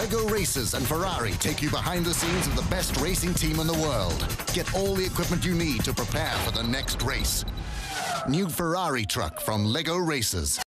LEGO Racers and Ferrari take you behind the scenes of the best racing team in the world. Get all the equipment you need to prepare for the next race. New Ferrari truck from LEGO Racers.